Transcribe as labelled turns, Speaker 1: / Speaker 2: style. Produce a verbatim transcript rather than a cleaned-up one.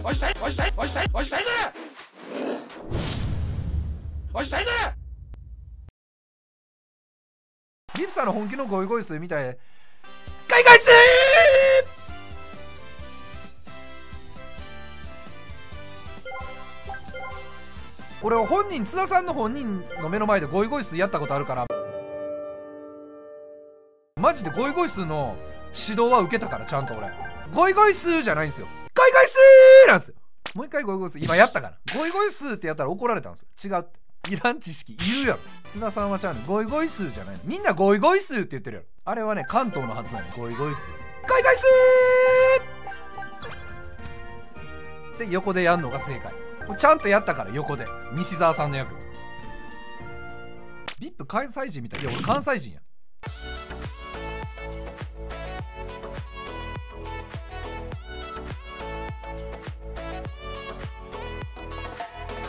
Speaker 1: おしたいおしたいおしたいおしたいねおしたいね。リプさんの本気のゴイゴイスーみたいでゴイゴイスー。俺は本人津田さんの本人の目の前でゴイゴイスーやったことあるから、マジでゴイゴイスーの指導は受けたから。ちゃんと俺ゴイゴイスーじゃないんですよ、ゴイゴイスーなんですよ。もう一回ゴイゴイスー今やったから。ゴイゴイスーってやったら怒られたんですよ。違うって、いらん知識いるやろ。津田さんはちゃうねん、ゴイゴイスーじゃないの。みんなゴイゴイスーって言ってるやろ。あれはね関東のはずなの。ゴイゴイスーゴイゴイスーで横でやんのが正解。ちゃんとやったから横で西澤さんの役。ビップ関西人みたい。いや俺関西人や。